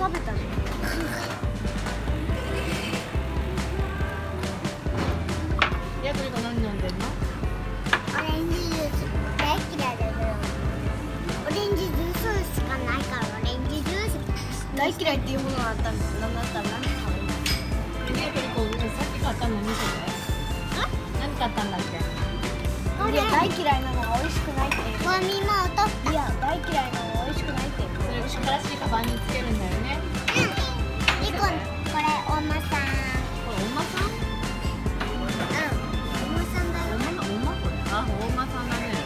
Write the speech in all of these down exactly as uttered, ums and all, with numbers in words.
食べたじゃん。 ヤトリコ何飲んでんの？ オレンジジュース大嫌いだけど、オレンジジュースしかないからオレンジジュース大嫌いっていうものがあったんです。何だったら何食べます？ ヤトリコさっき買ったの見せて。何買ったんだっけ？ いや大嫌いなのが美味しくないって。マミも取った。いや大嫌いなのが美味しくないって。 それ新しいカバンにつけるんだよね。 うん。リコこれお馬さん。 これお馬さん？ うん。お馬さんだよ。 お馬お馬これ？あ、お馬さんだね。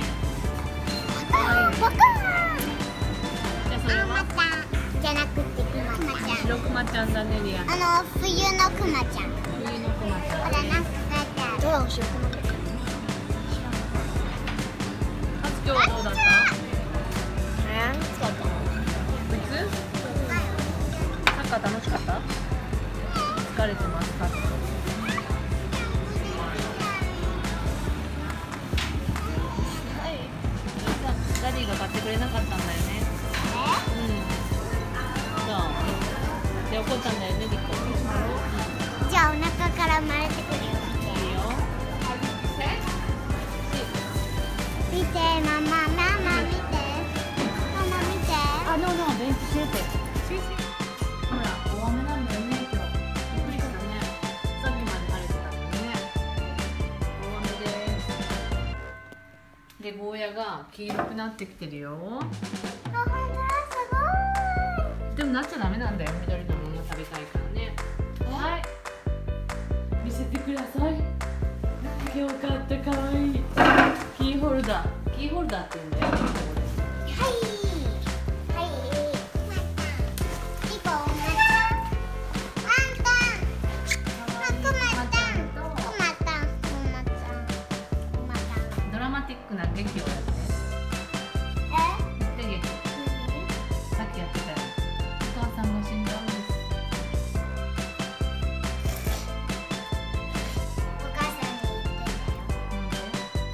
あ、バカーン。 じゃあそれは？ お馬さんじゃなくてクマちゃん。 白クマちゃんだねリア。 あの冬のクマちゃん。 冬のクマちゃん。 これなんか書いてある。どう白クマちゃん。 今日はどうだった？ えー、疲れた。 普通？サッカー楽しかった？疲れてますか？はい。ダディが買ってくれなかったんだよね。うん。そう。で怒ったんだよね、リコ。 じゃあお腹から生まれてくるよ。 いいよ。 見て、ママ、ママ見て。ママ見て。 あ、ノーノー、ベンチシェーテ。ほら、大雨なんだよね、今日。びっくりしたね。さっきまで晴れてたのにね。大雨です。で、ゴーヤが黄色くなってきてるよ。 あ、本当だ、すごい。 でもなっちゃダメなんだよ、緑のもの食べたいからね。はい。見せてください。今日買ったかわいいキーホルダー。キーホルダーって言うんだよ。 はい。はい。リコ、おまちゃん。ワンタン。あ、クマちゃん。クマちゃん。クマちゃん。クマちゃん。 ドラマティックな劇をやって。 え？ やって劇。さっきやってたよ。お母さんが死んだんです。 お母さんに言ってたよ。 なんで？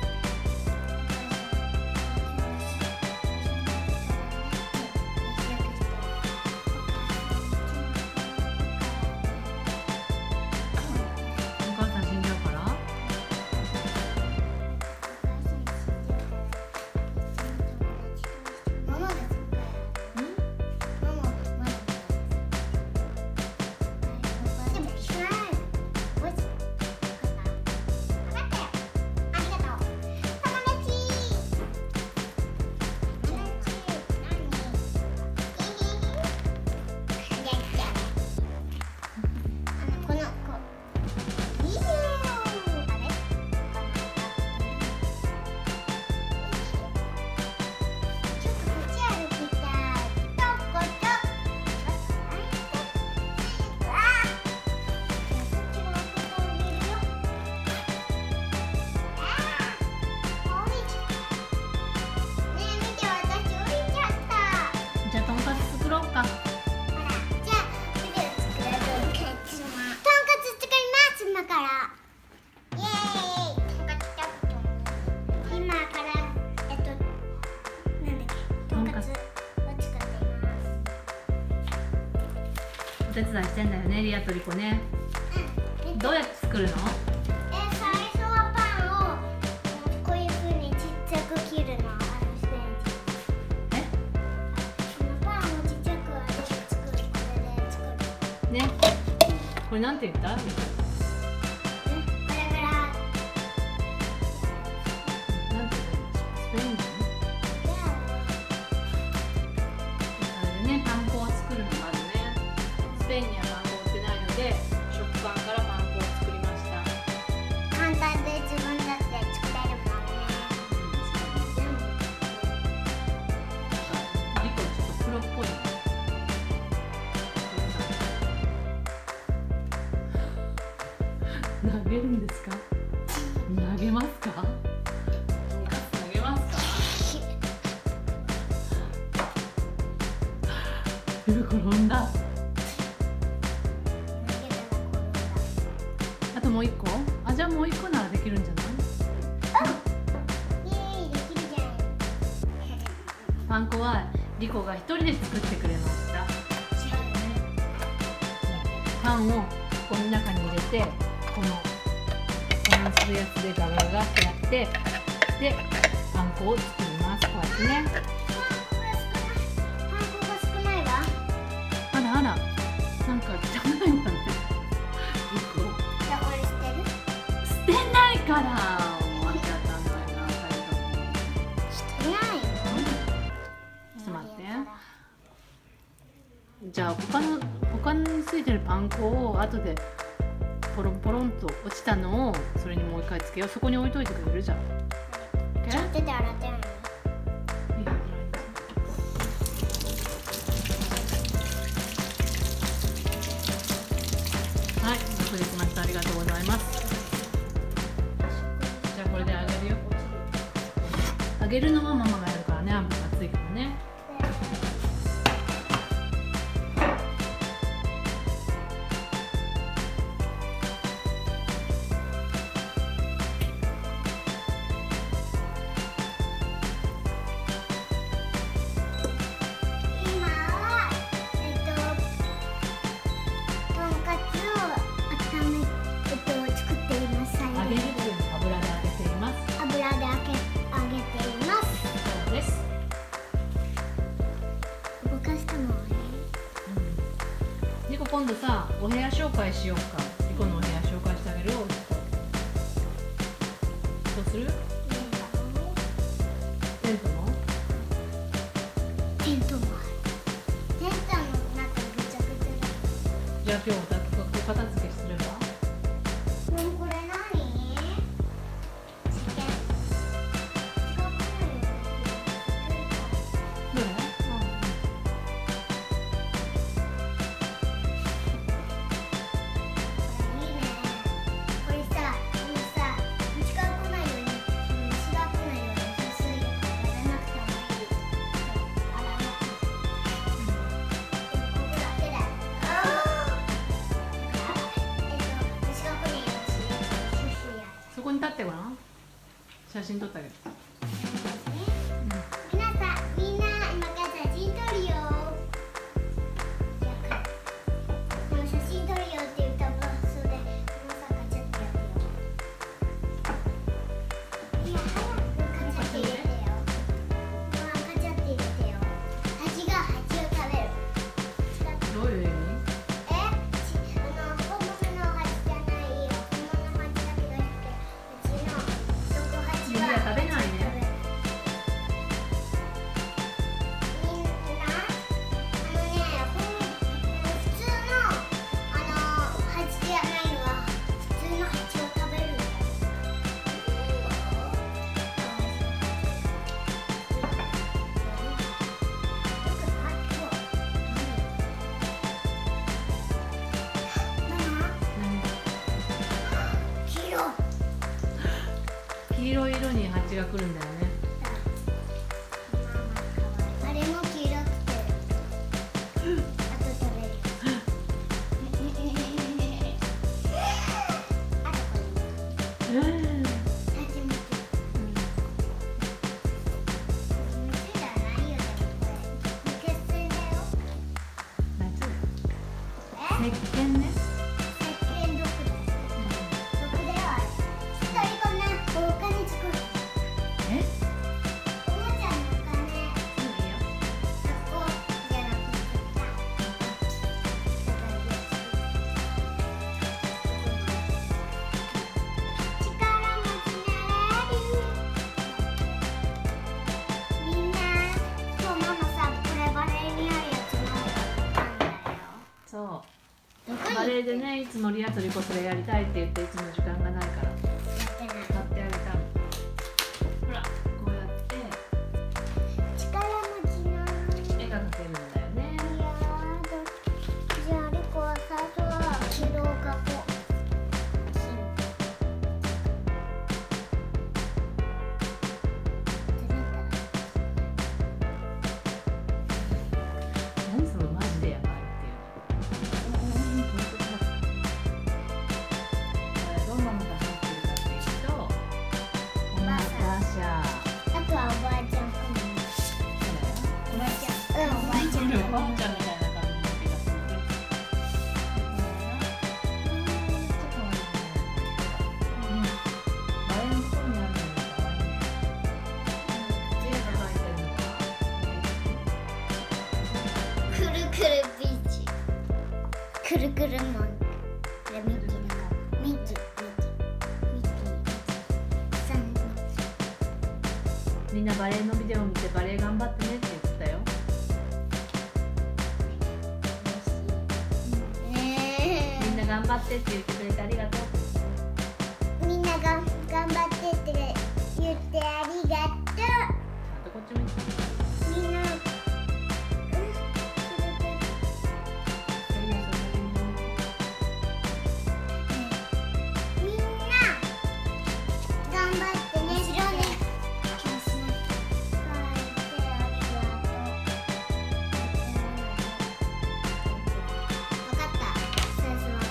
お母さん死んじゃうから？ ママです。 うん？ ママ、ママ。でも、知らない。おいしい。わかったよ。ありがとう。友達。友達。何？できた。あの、この子。いいよ。あれ？ちょっとこっち歩きたい。どこどこ？あいて。わあ。じゃあそっちのことを見るよ。ああ。降りちゃった。ねえ見て、私降りちゃった。 じゃあとんかつ作ろうか。 ほら、じゃあビデオ作ろう。とんかつ。とんかつ作ります今から。イエーイ。とんかつちょっと今からえっとなんだっけ、とんかつを作っています。 お手伝いしてんだよね、リアとリコね。 うん。 どうやって作るの？ え、最初はパンをこういう風にちっちゃく切るの。あのステンジ。 え？ このパンをちっちゃくあれで作る。これで作る。 ね。これなんて言った？ ね、これからなんて言った？スペイン人？あれね、パン粉を作るのまずね。スペインにはパン粉売ってないので、食パンからパン粉を作りました。 簡単で自分だって作れるもんね。 リコちょっとプロっぽいね。投げるんですか？投げますか？投げますか？転んだ。あともう一個？あ、じゃあもう一個ならできるんじゃない？ イエーイ、できるじゃん。 パン粉はリコが一人で作ってくれました。 パンをここの中に入れて、このバランスのやつでガガガガってやって、でパン粉を作ります。こうやってね。 パン粉が少ないわ。 あらあら、なんか汚いわね。 じゃあこれ捨てる？ 捨てないから。終わっちゃったんだよな、最後に。 捨てないよ。 ちょっと待って。じゃあ他の他についてるパン粉を後でポロンポロンと落ちたのをそれにもう一回つけよう。そこに置いといてくれるじゃん。 ちょっと手で洗ってないの？ はい、よくできました。ありがとうございます。じゃあこれで揚げるよ。揚げるのはママがやるからね。油が熱いからね。 今はえっととんかつを温めえっと作っています。 揚げるというの油で揚げています。 油で揚げ揚げています。 そうです。 動かしたもんね。 リコ今度さ、お部屋紹介しようか。リコのお部屋紹介してあげるよ。どうする？テントも？ テントもある。テントの中ぐちゃぐちゃだ。 じゃあ今日お片付けすれば？ もうこれ何？試験。違くないよ。 どれ？ いいね。これさ、このさ、虫が来ないように、虫が来ないように排水やらなくてもいい。洗わなくても。でもここだけだよ。えっと、虫が来ないようにシュッシュやる。 そこに立ってごらん。写真撮ってあげる。 みなさん、みんな今から写真撮るよ。この写真撮るよって言ったらそれで皆さんカチャってやるよ。いや、早くカチャって入れてよ。まあ、カチャって入れてよ。蜂が蜂を食べる。 どういう意味？ え、ちあの本物の蜂じゃないよ。本物の蜂だけどうちの毒蜂みんなは食べないね。 みんな、あのね、ほん普通のあの蜂じゃないのは普通の蜂を食べるんだよ。ママ、黄色。 黄色い色に蜂が来るんだよね。 あれも黄色くて、あと食べる。あとこれうん。 初めて。虫じゃないよ、でもこれ。血栓だよ。え？ 石鹸ね。 石鹸毒だよ。毒ではある。ちょっとリコな、お金作る。 え？ おもちゃのお金。 いいよ。 学校じゃなくてさ。だからよく作る。力持ちなれる。みんな、今日ママさ、これバレエにあるやつのなんだよ。 そう。 どこにバレエでね、いつもリアとリコそれやりたいって言っていつも時間がないからやってない。 買ってあげたの。ほら、こうやって力持ちなれる。 絵が描けるんだよね。 いやーどじゃあリコは最初は軌道を描こう。 何そのマジでやばいっていうの。どんなのが入ってるかっていうと、おもちゃ車。 あとはおばあちゃんかも。おばあちゃん。うん、おばあちゃん。 おばあちゃんみたいな感じの気がするね。 くるくるマン。これミッキーだからミッキーミッキーミッキーさん。 みんなバレエのビデオを見てバレエ頑張ってねって言ってたよ。みんな頑張ってって言ってくれてありがとう。 みんなが頑張ってって言ってありがとう。 あとこっち向いて。 みんな、うん、みんな頑張ってね。後ろに書いてありがとう。わかった。最初は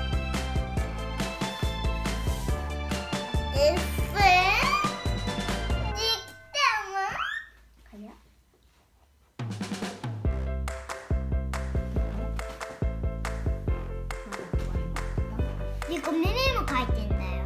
えっふできたわ。早っ。で、こう目も描いてんだよ。